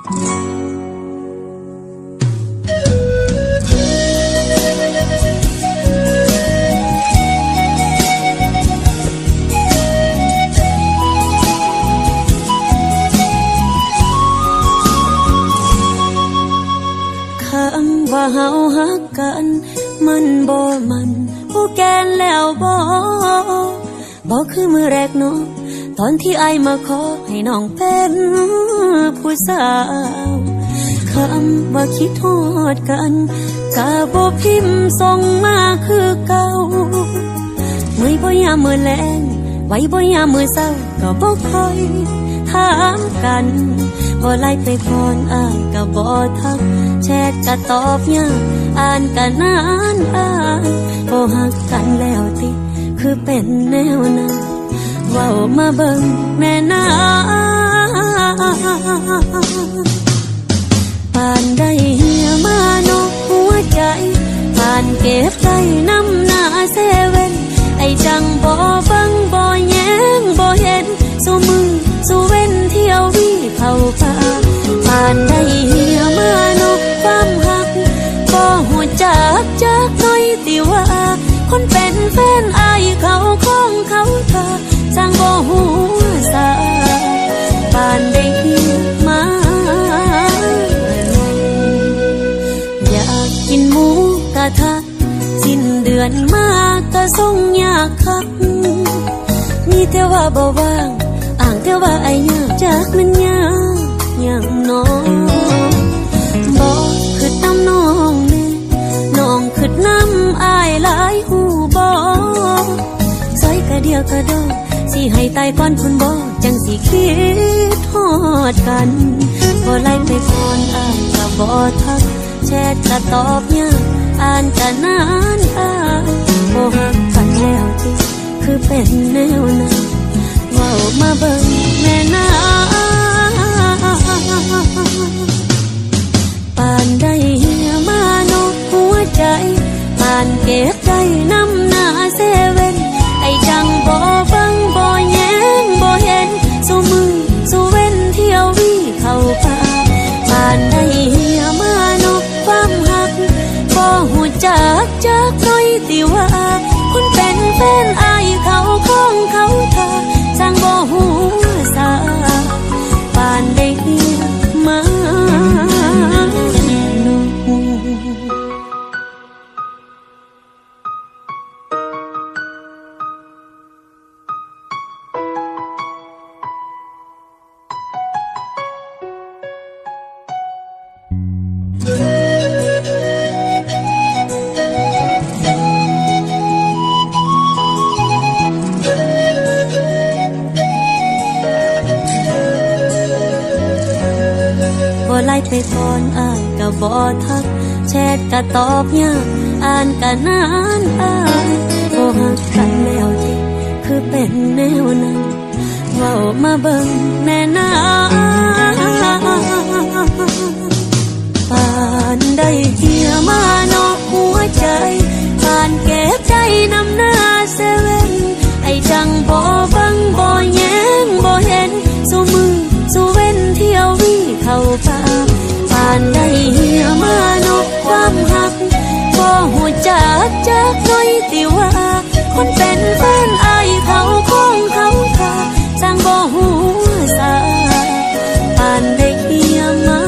ว่าเฮาฮักกันมันบ่มันผู้แกนแล้วบ่คือมือแรกเนาะตอนที่อ้ายมาขอให้น้องเป็นผู้สาวคำว่าคิดฮอดกันกะบ่พิมพ์ส่งมาคือเก่ามื้อบ่ยามมื้อแลงไว้บ่ยามมื้อเช้าก็บ่ค่อยถามกันบ่ไล่ไปก่อนอ้ายก็บ่ทักแชทก็ตอบยากอ่านก็นานบ่ฮักกันแล้วติคือเป็นแนวนั้นเว้ามาเบิ่งแม่นาปานได้เหี่ยมานอกหัวใจปานเก็บใจน้ำหน้าเซเว่นไอ้จังบ่ฟังบ่แย้งบ่เห็นสู้มือสู้เว้นเที่ยววิเข้าป่าปานได้เหี่ยมานอกความหักบ่ฮู้จักน้อยติว่าคนเป็นแฟนอายเขาของเขาเธอจังบ่ฮู้สาปานได้เหี่ยมาอยากกินหมูกระทะสิ้นเดือนมาก็ส่งยากคักมีแต่ว่าบ่ว่างอ้างแต่ว่าไอ้ยากจากมันยากอย่างน้องบ่คือน้ำน้องแน่น้องคือน้ำอายหลายหูบ่ซอยกะเดียวกะดอกสิให้ตายก่อนคุณบ่จังสิคิดฮอดกันบ่ไล่ไปก่อนอ้ายก็บ่ทักแชทก็ตอบยากอ่านก็นานบ่ฮักกันแล้วติคือเป็นแนวนั้นเว้ามาเบิ่งแม่นาปานได้เหี่ยมานอกหัวใจปานเก็บใจน้ำหน้าเซเว่นไอ้จังบ่ฟังบ่แย้งบ่เห็นสู้มือสู้เว้นเที่ยววิเข้าป่าปานได้เหี่ยมานอกความหักบ่ฮู้จักน้อยติว่าคนเป็นแฟนอายเขาของเขาเธอจังบ่ฮู้สาปานได้เหี่ยมาไล่ไปก่อนอ้ายก็บ่ทักแชทก็ตอบยากอ่านก็นานบ่ฮักกันแล้วติคือเป็นแนวนั้นเว้ามาเบิ่งแม่นาปานได้เหี่ยมานอกหัวใจปานเก็บใจน้ำหน้าเซเว่นไอ้จังบ่ฟังบ่แย้งบ่เห็นสู้มือสู้เว้นเที่ยววิเข้าป่าปานได้เหี่ยมานอกความหักบ่ฮู้จักน้อยติว่าคนเป็นแฟนอายเขาของเขาเธอจังบ่ฮู้สาปานได้เหี่ยมา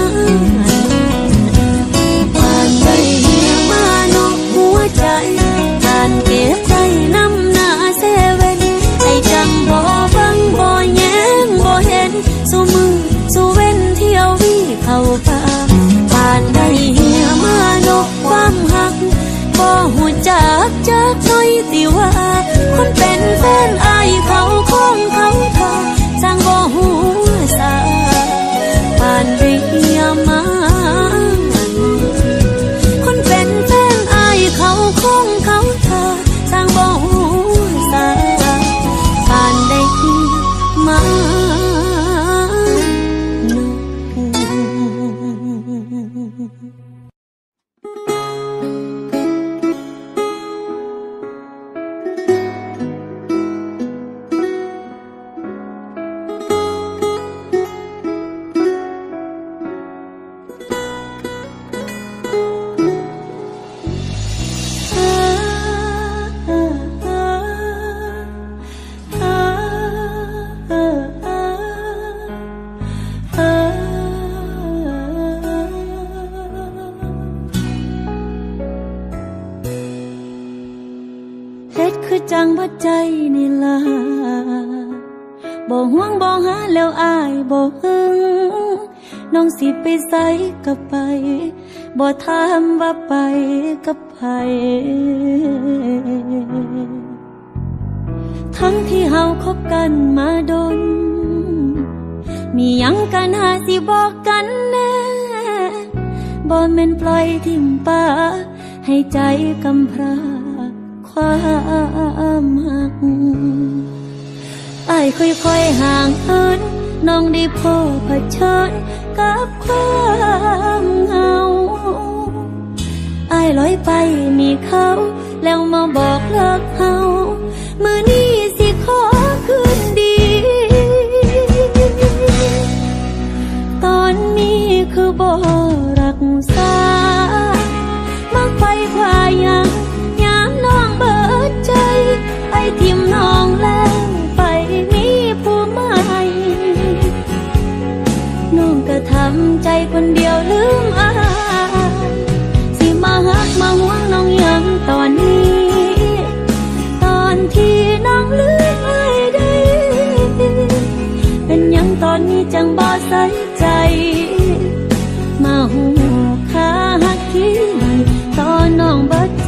ปานได้เหี่ยมานอกหัวใจปานเก็บใจน้ำหน้าเซเว่นไอ้จังบ่ฟังบ่แย้งบ่เห็นสู้มือสู้เว้นเที่ยววิเข้าป่าปานได้เหี่ยมานอกความหักบ่ฮู้จักน้อยติว่าคนเป็นแฟนใจนี่ล่ะบ่ห่วงบ่หาแล้วอายบ่หึงน้องสิไปไสก็ไปบ่ถามว่าไปกับไผทั้งที่เฮาคบกันมาดนมีหยังกันหาสิบอกกันแน่บ่แม่นปล่อยทิ่มป่าให้ใจกำพร้าความหักอ้ายค่อยๆห่างเหินน้องได้พบเผชิญกับความเหงาอ้ายลอยไปมีเขาแล้วมาบอกเลิกเฮามื้อนี้สิขอคืนดีตอนนี้คือบ่รักษามักไปพายังยามน้องเบิดใจไอ้ทิ่มน้องแล้วไปมีผู้ใหม่น้องก็ทำใจคนเดียวลืมอายสิมาฮักมาห่วงน้องยังตอนนี้ตอนที่น้องลืมอายได้เป็นยังตอนนี้จังบ่ใส่ใจมาหูค่าฮักที่ไหนตอนน้องเบิดใจ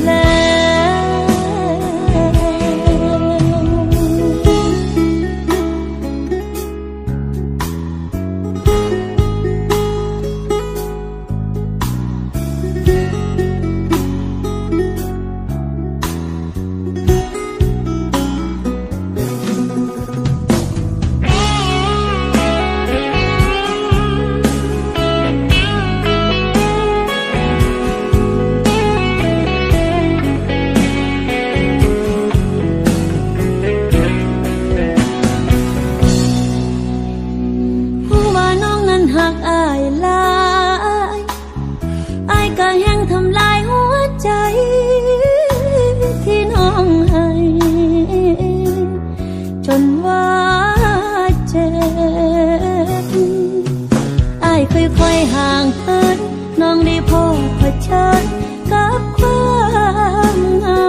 ค่อยๆห่างเหินน้องได้พบเผชิญกับความเหงา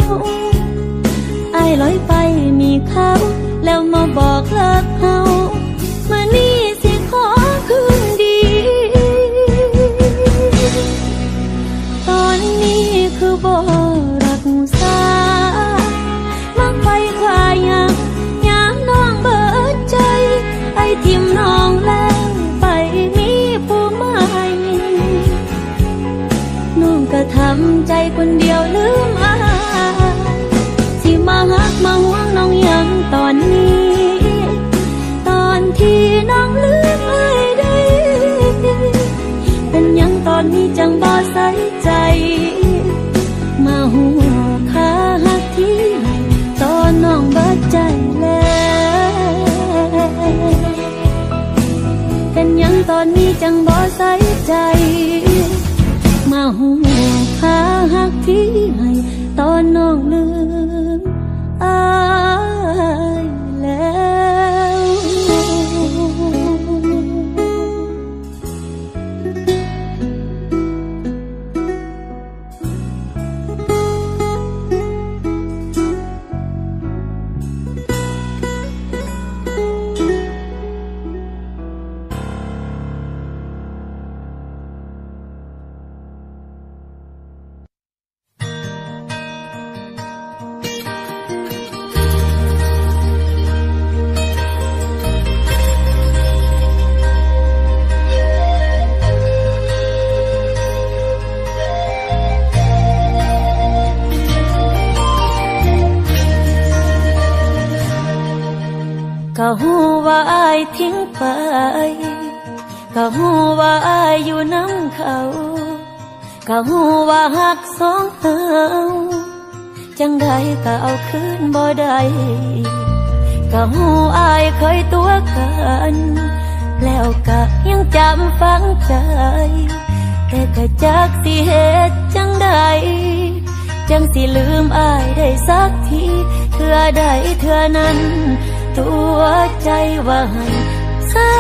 อ้ายลอยไปมีเขาแล้วมาบอกเลิกเฮามื้อนี้สิขอคืนดีตอนนี้คือบ่รักษามักไปคว้ายังยามน้องเบิดใจไอ้ทิ่มน้องแล้วก็ทำใจคนเดียวลืมอายสิมาฮักมาห่วงน้องยังตอนนี้ตอนที่น้องลืมอายได้เป็นยังตอนนี้จังบ่ใส่ใจมาหูค่าฮักที่ให้ตอนน้องเบิดใจแล้วเป็นยังตอนนี้จังบ่ใส่ใจมาหูค่าฮักที่ให้ตอนน้องลืมอายแล้วก็ฮู้ว่าอายทิ้งไปก็ฮู้ว่าอายอยู่นำเขาก็ฮู้ว่าฮักสองเฮาจังใดก็เอาคืนบ่ได้ก็ฮู้อายเคยตัวกันแล้วก็ยังจำฝังใจแต่ก็จักสิเฮ็ดจังใดจังสิลืมอายได้สักทีเทื่อใดเทื่อนั้นตัวใจว่าให้เศร้า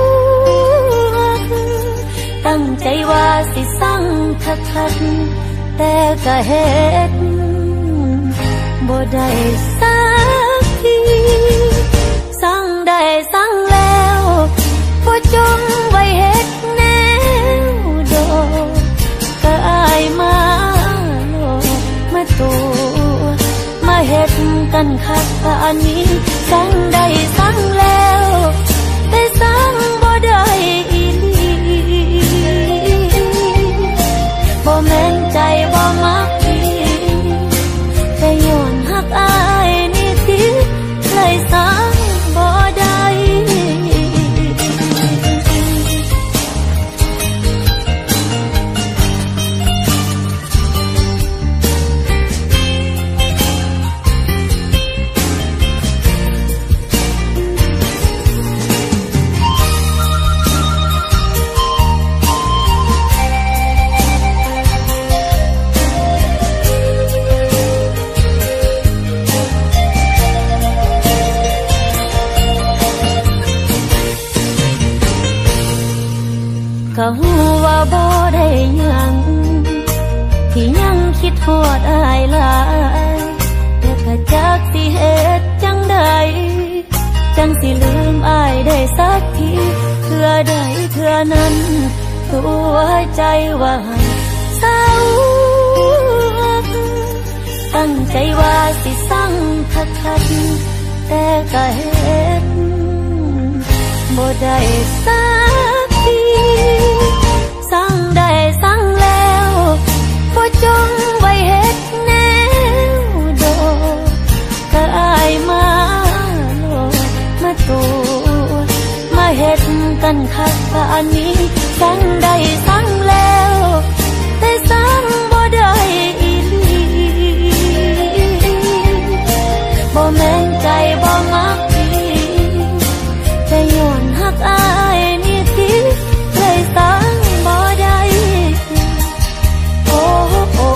ตั้งใจว่าสิสั่งคักๆแต่ก็เฮ็ดบบ่ได้สักทีสั่งได้สั่งแล้วบ่จงไว้เฮ็ดแนวดอกก็อายมาโลมาตัวมาเฮ็ดกันคักปานนี้สั่งได้สั่งแล้วแต่สั่งบ่ได้อีหลีบ่แม่นใจบ่มักแต่ย้อนหักอายนี่ติเลยสั่งบ่ได้ก็ฮู้ว่าบ่ได้หยังที่ยังคิดฮอดอายหลายแต่ก็จักสิเฮ็ดจังใดจังสิลืมอายได้สักทีเทื่อใดเทื่อนั้นตัวใจว่าให้เศร้าตั้งใจว่าสิสั่งคักๆแต่ก็เฮ็ดบ่ได้สักทีสั่งได้สั่งแล้วบ่จงไว้เฮ็ดแนวดอกก็อายมาโลมาตัวมาเฮ็ดกันคักปานนี้สั่งได้สั่งแล้วแต่สั่งบ่ได้อีหลีบ่แม่นใจบ่มักแต่ย้อนหักอายนี่ติเลยสั่งบ่ได้โอ้โอ้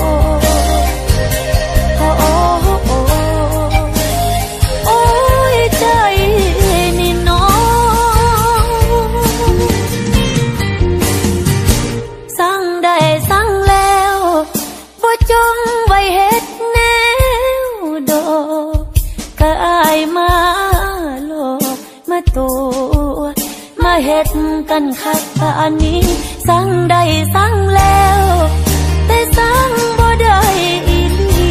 โอ้โอ้โอ้ยใจนี่น้องสั่งได้สั่งแล้วบ่จงไว้เฮ็ดแนวดอกก็อายมาโลกมาตัวมาเฮ็ดกันคักปานนี้สั่งได้สั่งแล้วแต่สั่งบ่ได้อีหลี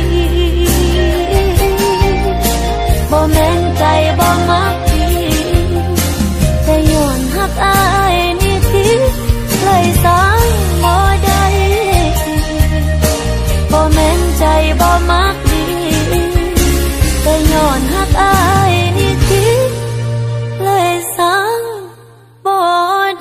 บ่แม่นใจบ่มักแต่ย้อนหักอายนี่ติเลยสั่งบ่ได้บ่แม่นใจบ่มักแต่ย้อนหักอายนี่ติเลยสั่งบ่ได้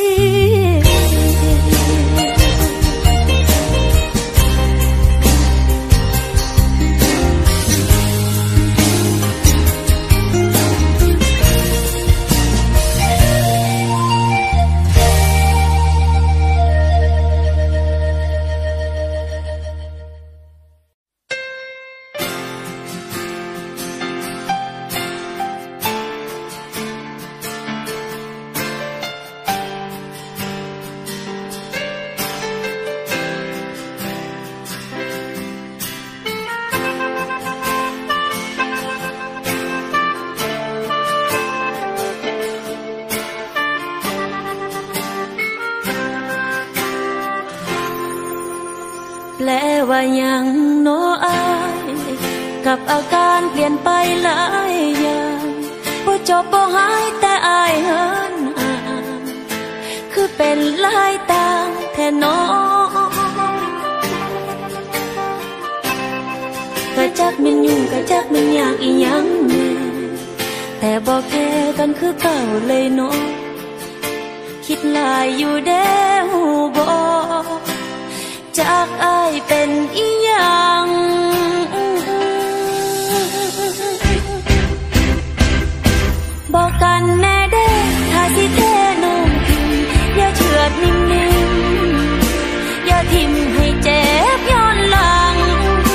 แปลว่ายังโนอายกับอาการเปลี่ยนไปหลายอย่างบ่จบบ่หายแต่อายเหินห่างคือเป็นหลายต่างแท้น้องก็จักมันยุ่งก็จักมันยากอีหยังแน่แต่บ่แค่กันคือเก่าเลยเนาะคิดหลายอยู่เด้อบ่จากอายเป็นอีหยังบอกกันแน่เด้ถ้าสิเทน้องอย่าเฉือดนิ่มๆอย่าทิ่มให้เจ็บย้อนหลัง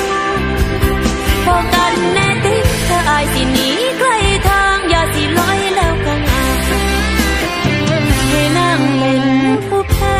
บอกกันแน่ติถ้าอายสิหนีไกลทางอย่าสิลอยแล้วกังอาให้นั่งเล่นผู้แพ้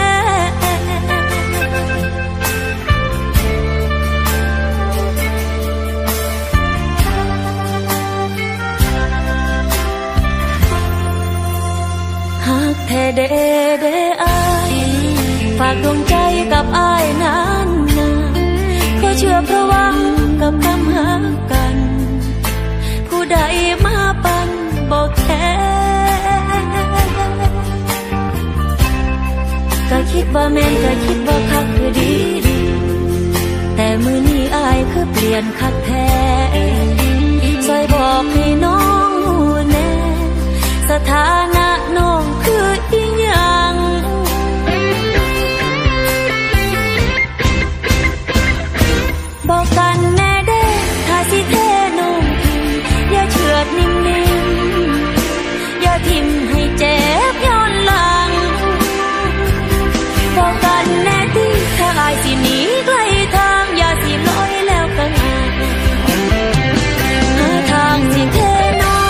เดอายฝากดวงใจกับอายนานๆก็เชื่อเพราะหวังกับคำหากันผู้ใดมาปันบอกแค่ก็คิดว่าแม่นก็คิดว่าคักคือดีแต่มื้อนี้อายคือเปลี่ยนคักแท้ช่วยบอกให้น้องรู้แน่สถานะน้องคืออีหยังบอกกันแน่เด้ถ้าสิเทน้องอย่าเฉือดนิ่งๆอย่าทิ่มให้เจ็บย้อนหลังบอกกันแน่ที่ถ้าอายสิหนีไกลทางอย่าสิลอยแล้วกันหาทางสิเทน้อง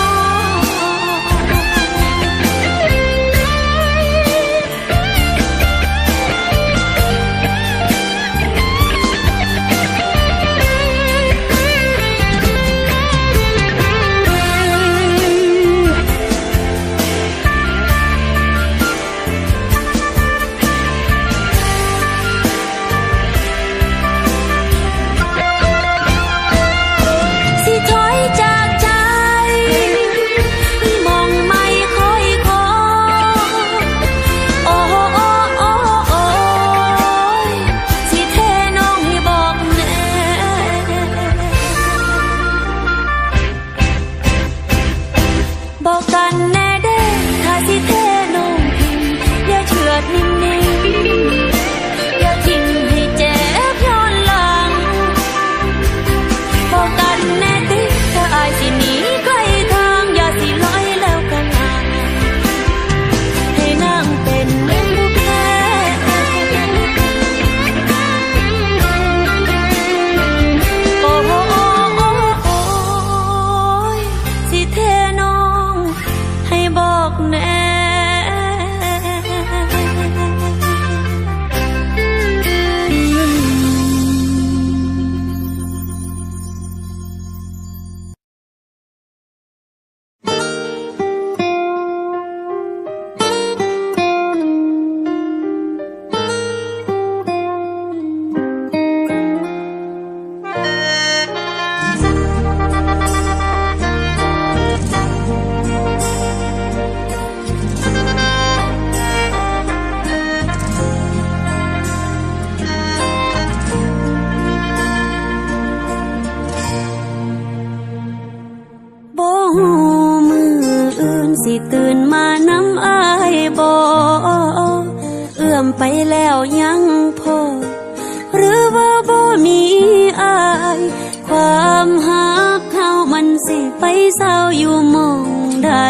ตื่นมาน้ำอายบ่เอื้อมไปแล้วยังพอหรือว่าบ่มีอายความหักเฮามันสิไปเศร้าอยู่หม้องใด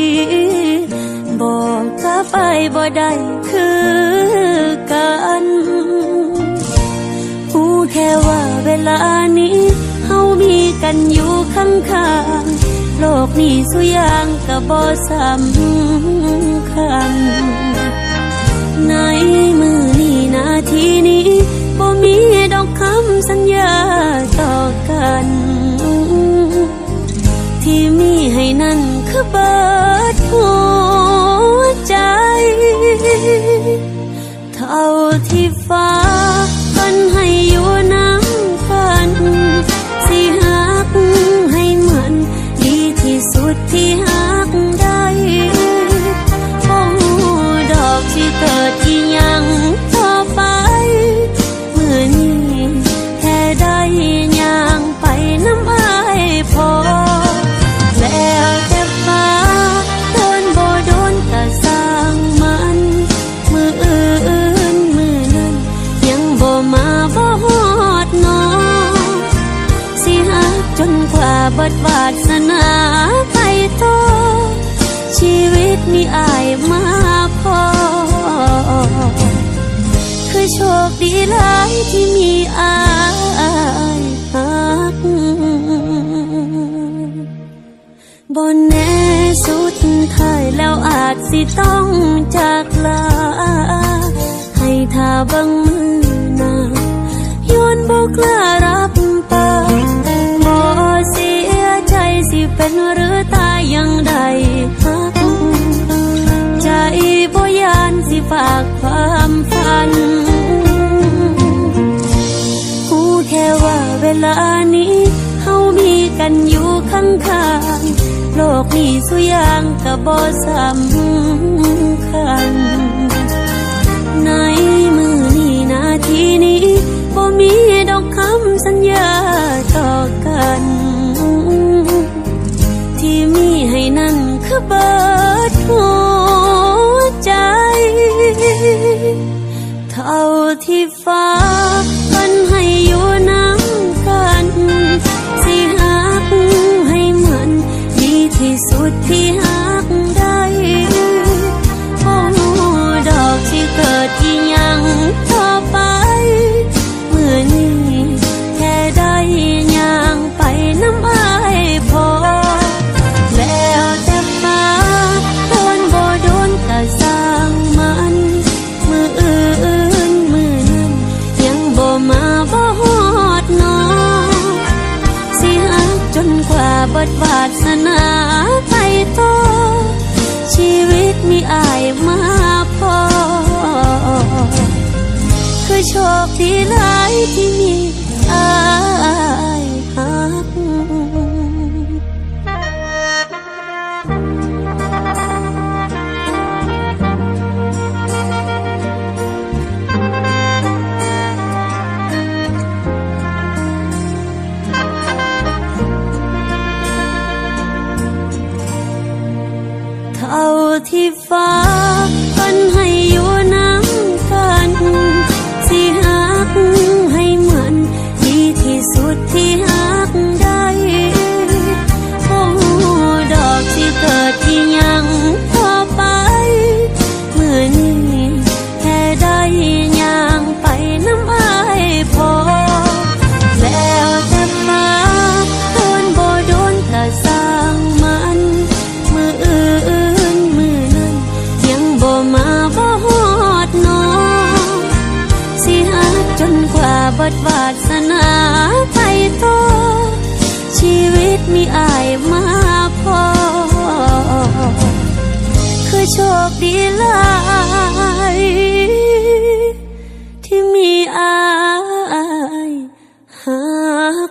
บอกกับอายบ่ได้คือกันรู้แค่ว่าเวลานี้เฮามีกันอยู่ข้างๆโลกนี้สุยางก็บ่สำคัญในมือนี้นาทีนี้บ่มีดอกคำสัญญาต่อกันที่มีให้นั่นคือเบิดหัวใจเท่าที่ฟ้าพันให้อยู่น้ำฝันสิหักให้เหมือนดีที่สุดที่หักได้บ่ฮู้ดอกสิเกิดที่ยังต่อไปมื้อนี้แค่ได้ย่างไปน้ำอายพอแล้วแต่ฟ้าโดนบ่โดนก็สร้างมันมื้ออื่นมื้อนั้นยังบ่มาบ่ฮอดน้อสิหักจนกว่าเบิดวาสนาไปต่อชีวิตมีอายมาพอคือโชคดีหลายที่มีอายหักบ่แน่สุดท้ายแล้วอาจสิต้องจากลาให้ท่าเบิ่งมือหน้าย้อนบ่กล้ารับปากบ่เสียใจสิเป็นหรือตายยังได้หักใจบ่ยานข้างโลกนี้สุยางก็บ่สำคัญในมือนี้นาทีนี้บ่มีดอกคำสัญญาต่อกันที่มีให้นั่นคือเบิดหัวใจเท่าที่ฟ้ามันให้อยู่น้ำกันสิหักให้มันดีที่สุดที่หักได้โอ้ดอกที่เกิดที่ยังต่อไปเมื่อนี้แค่ได้ย่างไปน้ำอายพอแล้วแต่ฟ้าโดนบ่โดนก็สร้างมันมืออื่นมือนั้นยังบ่มาบ่ฮอดน้องสิหักจนกว่าเบิดวาสนาไปต่อชีวิตมีอายมาพอคือโชคดีหลายที่มีอายหักเท่าที่ฟ้ามันให้อยู่น้ำกันสิหักให้เหมือนดีที่สุดที่หักได้โอ้ดอกที่เกิดที่ยังต่อไปเมื่อนี้แค่ได้ย่างไปน้ำอายพอแล้วแต่ฟ้าโดนบ่โดนก็สร้างมันมืออื่นมือนั้นยังบ่มาบ่ฮอดน้องสิหักจนกว่าเบิดวาสนาไปต่อชีวิตมีอายมาพอคือโชคดีหลายที่มีอายหัก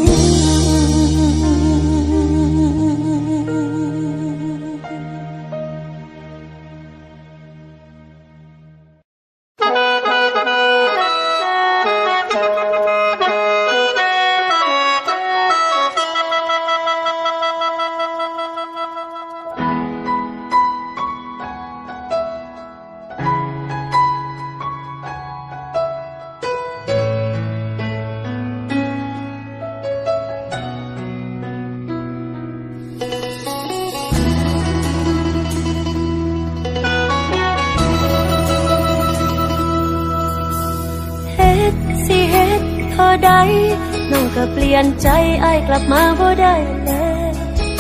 ใดน้องก็เปลี่ยนใจอ้ายกลับมาบ่ได้แล้ว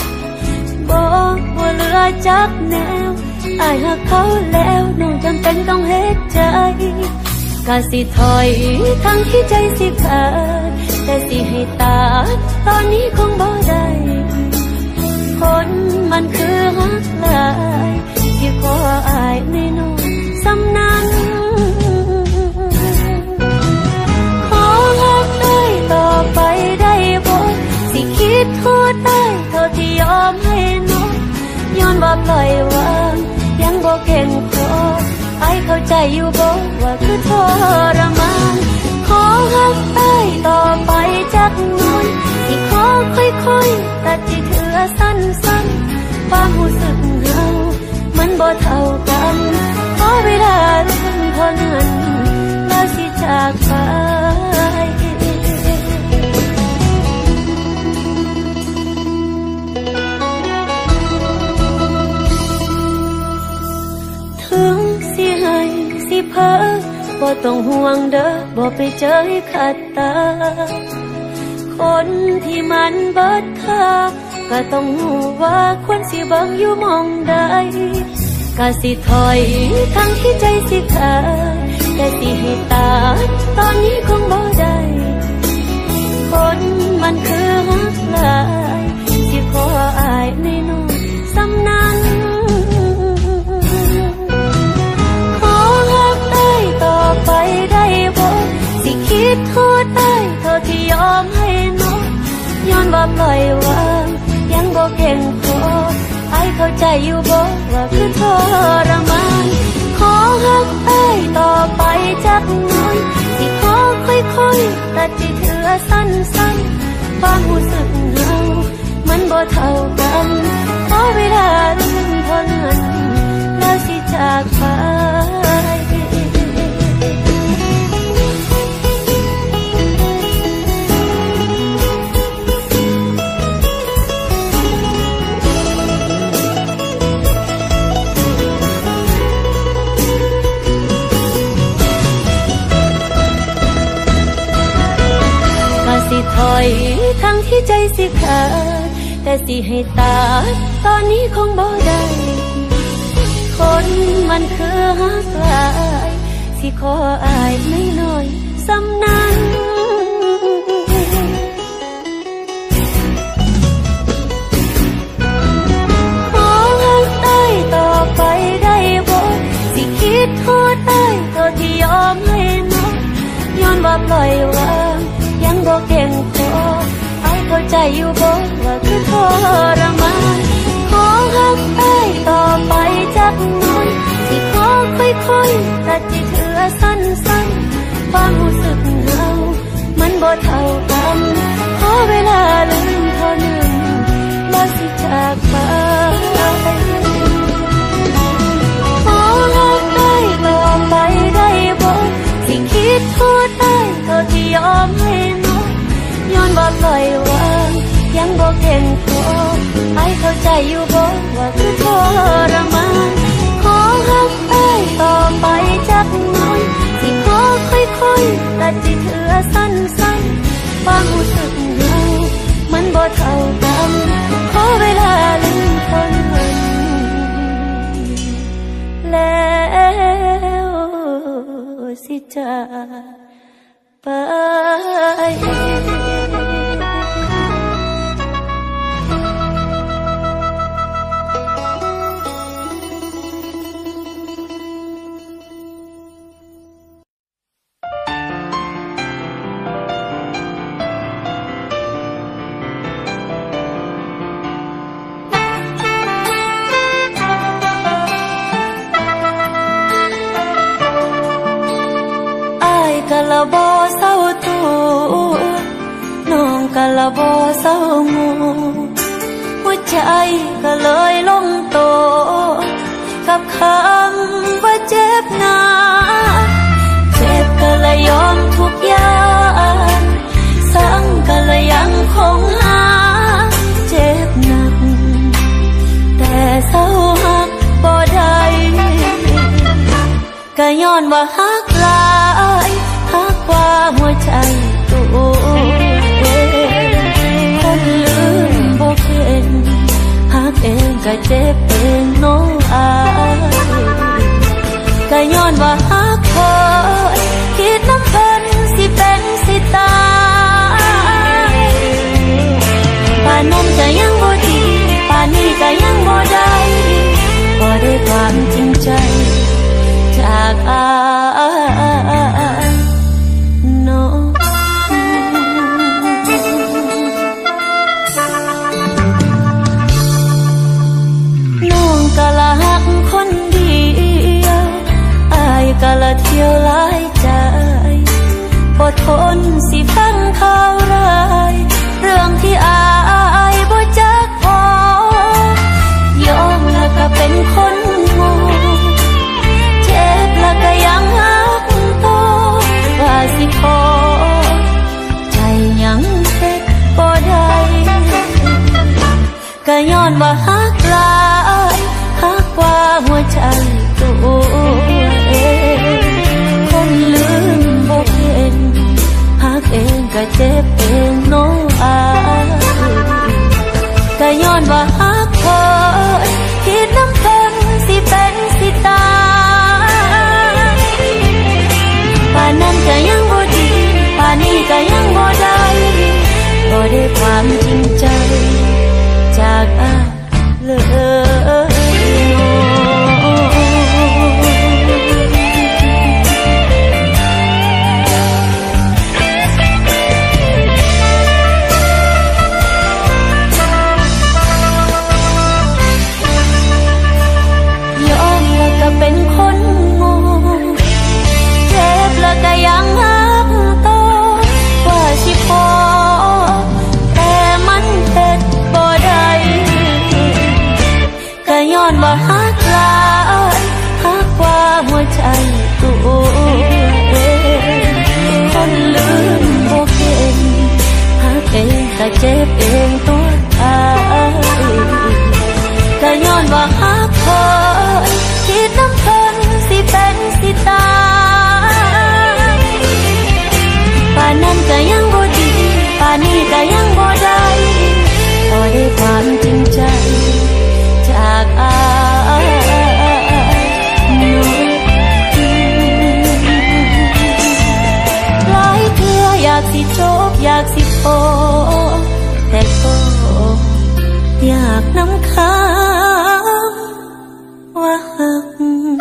บ่เหลือจักแนวอ้ายหักเขาแล้วน้องจำเป็นต้องเฮ็ดใจก็สิถอยทั้งที่ใจสิขาดแต่สิให้ตาตอนนี้คงบ่ได้คนมันคือหักหลายที่ขออ้ายไม่น้อยสำนันต่อไปได้บ่สิคิดโทษได้เท่าที่ยอมให้น้องย้อนว่าปล่อยวางยังบ่เก่งพออ้ายเข้าใจอยู่บ่ว่าคือทรมานขอหักอ้ายต่อไปจากนู้นสิขอค่อยๆตัดที่เถือสั้นๆความรู้สึกเรามันบ่เท่ากันขอเวลาเรื่องเท่านั้นแล้วสิจากไปเพ้อบ่ต้องห่วงเด้อบ่ไปเจอให้ขัดตาคนที่มันเบิดค่าก็ต้องรู้ว่าควรสิเบิ่งอยู่มองใดก็สิถอยทั้งที่ใจสิขาดแต่สิให้ตาตอนนี้คงบ่ได้คนมันคือหักหลายที่ขออ้ายน้อยๆสำนันไปได้บ่สิคิดโทษได้เท่าที่ยอมให้น้องย้อนว่าปล่อยวางยังบ่เก่งพอไอ้เข้าใจอยู่บ่ว่าคือทรมานขอฮักไอ้ต่อไปจักหน่อยสิขอค่อยๆตัดที่เถือสั้นๆความรู้สึกเฮามันบ่เท่ากันขอเวลาลืมเท่านั้นแล้วสิจากไปถอยทั้งที่ใจสิขาดแต่สิให้ตาตอนนี้คงบ่ได้คนมันคือฮักหลายสิขออายไม่น้อยสำนั้นขอฮักได้ต่อไปได้บ่สิคิดโทษได้ตัวที่ยอมให้น้องย้อนว่าปล่อยวางยังบ่เก่งพอไอ้เข้าใจอยู่บ่ว่าคือทรมานขอฮักไอ้ต่อไปจักหน่อยสิขอค่อยๆตัดที่เถือสั้นๆความรู้สึกเฮามันบ่เท่ากันขอเวลาลืมเท่านั้นแล้วสิจากไปขอฮักไอ้ต่อไปได้บ่สิคิดโทษได้ก็ที่ยอมให้ย้อนว่าปล่อยวางยังบ่เก่งพอไอ้เข้าใจอยู่บ่ว่าคือทรมานขอฮักไอ้ต่อไปจักหน่อยสิขอค่อยๆตัดที่เถือสั้นๆความรู้สึกเฮามันบ่เท่ากันขอเวลาลืมเท่านั้นแล้วสิจากไปกะละบ่เศร้าตัวน้องกะละบ่เศร้างูหัวใจก็เลยลงโตกับคำว่าเจ็บหนักเจ็บก็เลยยอมทุกอย่างสังก็เลยยังคงหาเจ็บหนักแต่เศร้าหักบ่ได้ก็ย้อนว่าฮักหลายฮักกว่าหัวใจตัวเองคนลืมบ่เป็นฮักเองก็เจ็บเองน้องอายก็ย้อนว่าฮักเพิ่นคิดน้ำเพิ่นสิเป็นสิตายป่านนั้นก็ยังบ่ดีป่านนี้ก็ยังบ่ได้บ่ได้ความจริงใจจากอายน้องกะละหักคนเดียวอายกะละเที่ยวหลายใจอดทนสิฟังข่าวร้ายเรื่องที่อายบ่จักพอยอมแล้วก็เป็นคนโง่เจ็บแล้วก็ยังหักต่อว่าสิขอใจยังเฮ็ดบ่ได้ก็ย้อนว่าฮักหลายฮักกว่าหัวใจตัวเองคนลืมบ่เป็นฮักเองก็เจ็บเองน้องอายก็ย้อนว่าฮักเพิ่นคิดน้ำเพิ่นสิเป็นสิตายป่านนั้นก็ยังบ่ดีป่านนี้ก็ยังบ่ได้บ่ได้ความจริงใจจากอายเลยใจตัวเองคนลืมบ่เก่งหากเองก็เจ็บเองตัวตายก็ย้อนว่าหักคนคิดน้ำเพิ่นสิเป็นสิตายป่านนั้นก็ยังบ่ดีป่านนี้ก็ยังบ่ได้พอได้ความจริงใจจากอายหลายเทื่ออยากสิจบอยากสิพอแต่ก็อยากนำค้างว่าหัก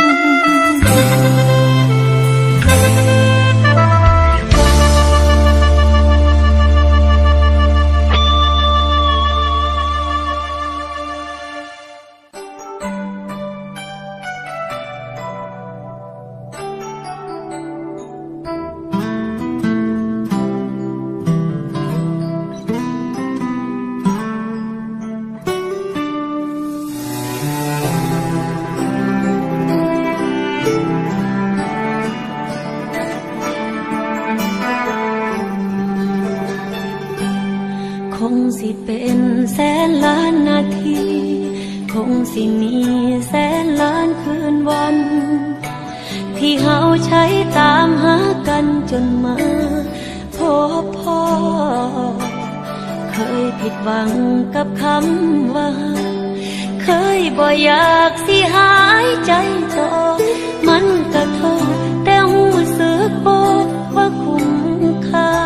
คงสิเป็นแสนล้านนาทีคงสิมีแสนล้านคืนวันที่เฮาใช้ตามหากันจนมาพบพ่อเคยผิดหวังกับคำว่าเคยบ่อยากสิหายใจต่อมันก็โทษแต่หูสึกบ่ว่าคุ้มค่า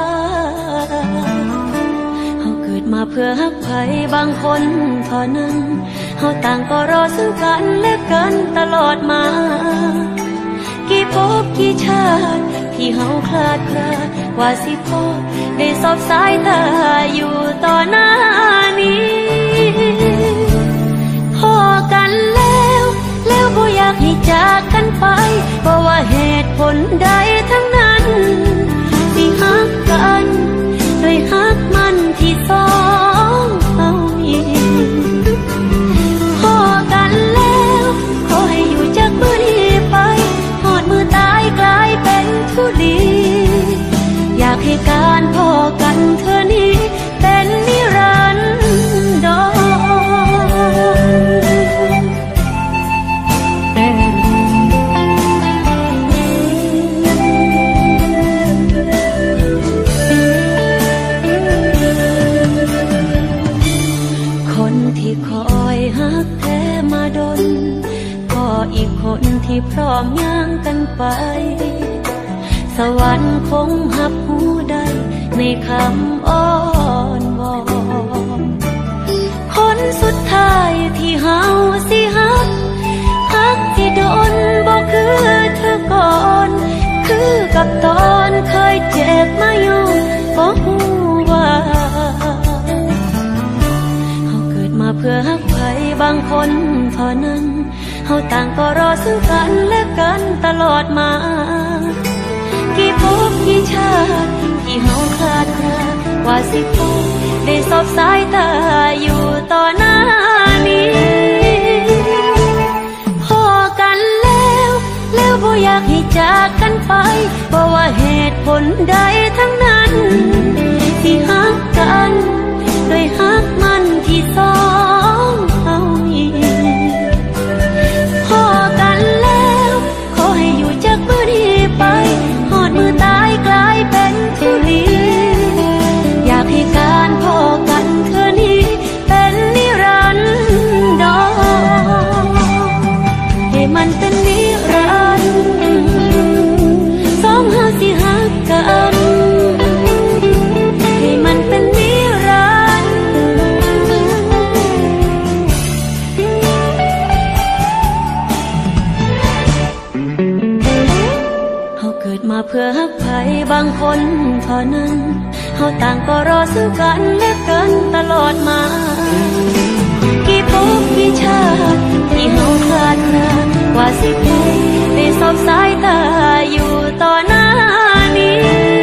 มาเพื่อฮักใครบางคนเท่านั้นเฮาต่างก็รอซึ่งกันและกันตลอดมากี่ภพกี่ชาติที่เฮาคลาดคลาว่าสิพบได้สบสายตาอยู่ต่อหน้านี้พอกันแล้วบ่อยากให้จากกันไปเพราะว่าเหตุผลใดทั้งนั้นที่ฮักกันโดยฮักมันที่สองเอามีพอกันแล้วขอให้อยู่จากมือนี้ไปหอดมือตายกลายเป็นทุลีอยากให้การพอกันเธอนี้เป็นนิรันดรที่คอยฮักแท้มาดนก็อีกคนที่พร้อมย่างกันไปสวรรค์คงหับหูได้ในคำอ้อนวอนคนสุดท้ายที่เฮาสิฮักที่โดนบอกคือเธอก่อนคือกับตอนเคยเจ็บมาอยู่บอกหูว่าเพื่อฮักใครบางคนเท่านั้นเฮาต่างก็รอซึ่งกันและกันตลอดมากี่ภพกี่ชาติที่เฮาคลาดคลาว่าสิพบได้สบสายตาอยู่ต่อหน้านี้พอกันแล้วบ่อยากให้จากกันไปเพราะว่าเหตุผลใดทั้งนั้นที่ฮักกันโดยฮักมันที่สองเอาอีกพอกันแล้วขอให้อยู่จากมือนี้ไปหอดมือตายกลายเป็นทุลีอยากให้การพอกันเธอนี้เป็นนิรันดรให้มันเป็นนิรันดร์สองเฮาสิฮักกันให้มันเป็นนิรันดร์มาเพื่อฮักใครบางคนเท่านั้นเฮาต่างก็รอซึ่งกันและกันตลอดมากี่ภพกี่ชาติที่เฮาคลาดคลาว่าสิพบได้สบสายตาอยู่ต่อหน้านี้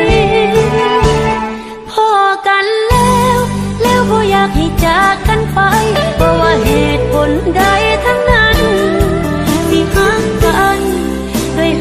พอกันแล้วบ่อยากให้จากกันไปเพราะว่าเหตุผลใดทั้งนั้นที่ฮักกันโดย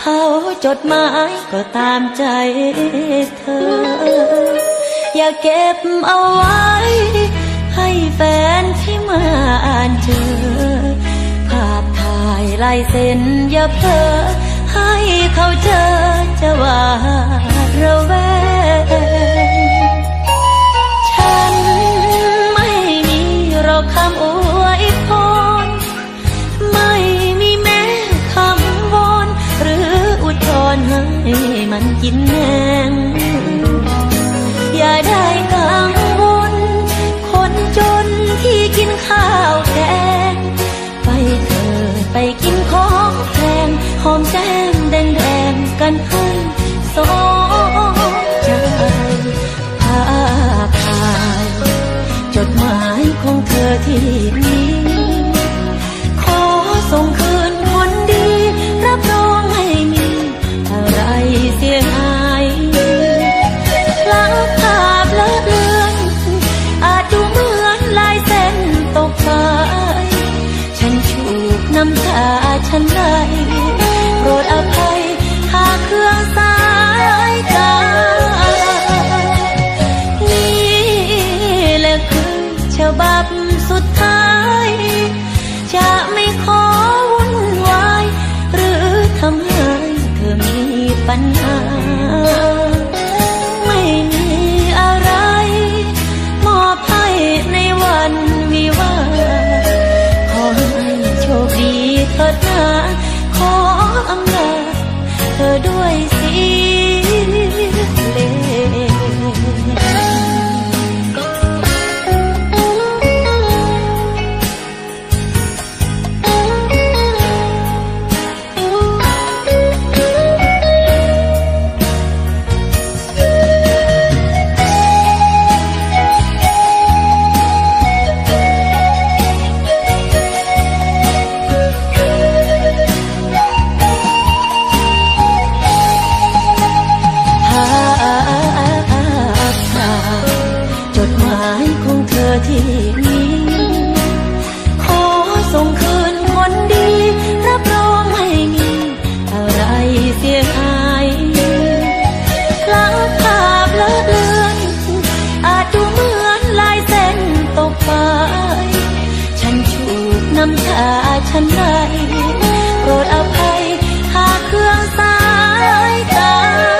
เขาจดหมายก็ตามใจเธออย่าเก็บเอาไว้ให้แฟนที่มาอ่านเจอภาพถ่ายลายเซ็นอย่าเพ้อให้เขาเจอจะว่าระแวงฉันไม่มีหรอกคำอวยพรไม่มีแม้คำวอนหรืออุทธรณ์ให้มันกินแหงอย่าได้กังวลคนจนที่กินข้าวแกงไปเถิดไปกินของแพงหอมแก้มแดงๆกันให้สมใจภาพถ่ายจดหมายของเธอที่นี้ขอส่งคืนคนดีรับรองให้มีอะไรเสียหายล้างภาพเลอะเลือนอาจดูเหมือนลายเส้นตกไปฉันถูกน้ำตาฉันไหลโปรดอภัยหากเครื่องสายตานี่แหละคือฉบับสุดท้ายจะไม่ขอวุ่นวายหรือทำให้เธอมีปัญหาไม่มีอะไรมอบให้ในวันวิวาห์ขอให้โชคดีเถิดนะขออำลาเธอด้วยเสียงเพลงที่นี้ขอส่งคืนคนดีรับรองไม่มีอะไรเสียหายล้างภาพเลอะเลือนอาจดูเหมือนลายเส้นตกไปฉันถูกน้ำตาฉันไหลโปรดอภัยหากเครื่องสายตา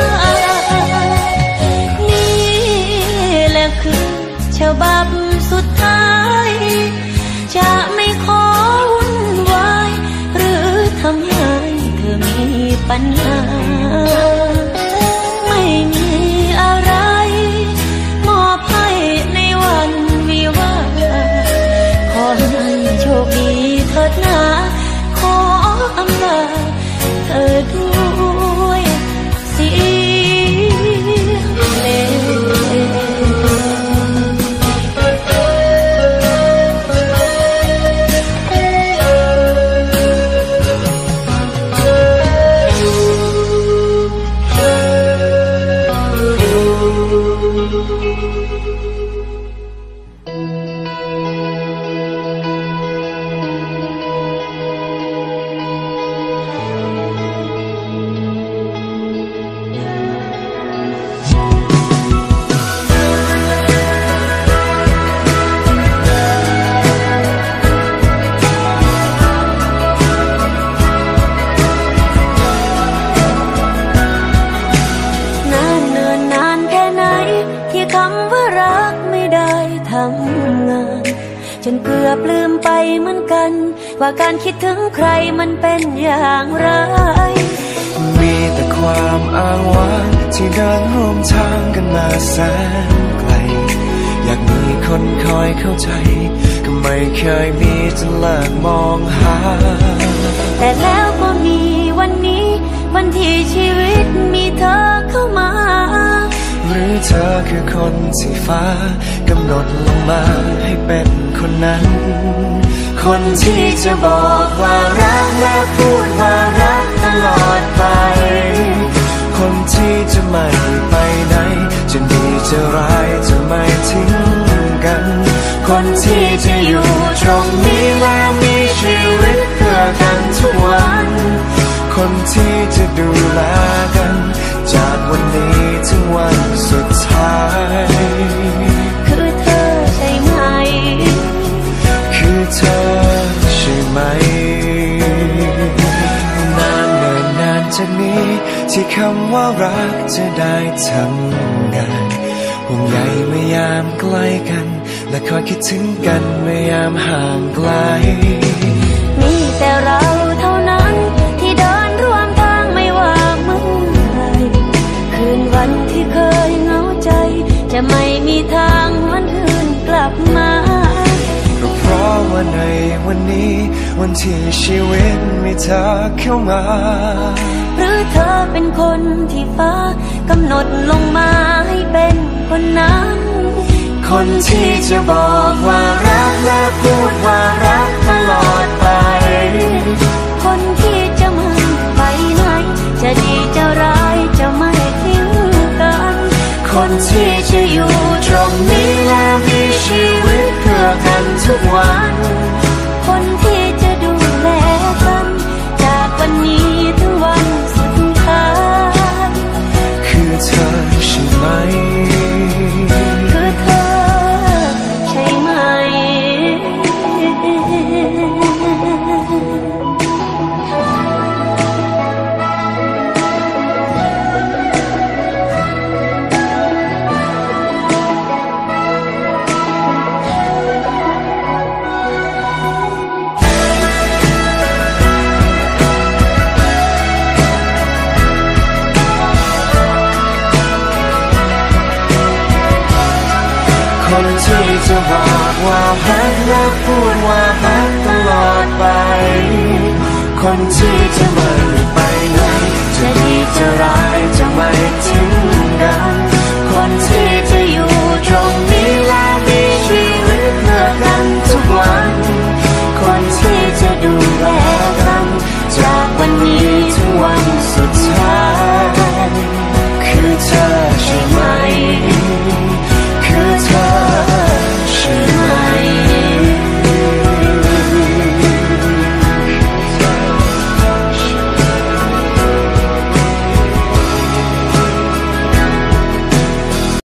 นี่แหละคือฉบับสุดท้ายจะไม่ขอวุ่นวายหรือทำให้เธอมีปัญหาไม่มีอะไรมอบให้ในวันวิวาห์ขอให้โชคดีเถิดนะขออำลาเธอด้วยเสียงเพลงฉันเกือบลืมไปเหมือนกันว่าการคิดถึงใครมันเป็นอย่างไรมีแต่ความอ้างว้างที่เดินร่วมทางกันมาแสนไกลอยากมีคนคอยเข้าใจก็ไม่เคยมีจนเลิกมองหาแต่แล้วก็มีวันนี้วันที่ชีวิตมีเธอเข้ามาหรือเธอคือคนที่ฟ้ากำหนดลงมาให้เป็นคนนั้นคนที่จะบอกว่ารักและพูดว่ารักตลอดไปคนที่จะไม่ไปไหนจะดีจะร้ายจะไม่ทิ้งกันคนที่จะอยู่ตรงนี้และมีชีวิตเพื่อกันทุกวันคนที่จะดูแลกันจากวันนี้ถึงวันสุดท้ายคือเธอใช่ไหมคือเธอใช่ไหมนานจากนี้ที่คำว่ารักจะได้ทำงานห่วงใยเมื่อยามใกล้กันและคอยคิดถึงกันเมื่อยามห่างไกลมีแต่เราเท่านั้นที่เดินร่วมทางไม่ว่าเมื่อไรคืนวันที่เคยเหงาใจจะไม่มีทางวันคืนกลับมาก็เพราะว่าในวันนี้วันที่ชีวิตมีเธอเข้ามาหรือเธอเป็นคนที่ฟ้ากำหนดลงมาให้เป็นคนนั้นคนที่จะบอกว่ารักและพูดว่ารักตลอดไปคนที่จะไม่ไปไหนจะดีจะร้ายจะไม่ทิ้งกันคนที่จะอยู่ตรงนี้และมีชีวิตเพื่อกันทุกวันคนที่จะดูแลกันจากวันนี้ถึงวันสุดท้ายคือเธอใช่ไหมคือเธอใช่ไหมคนที่จะบอกว่ารักและพูดว่ารักตลอดไปคนที่จะไม่ไปไหนจะดีจะร้ายจะ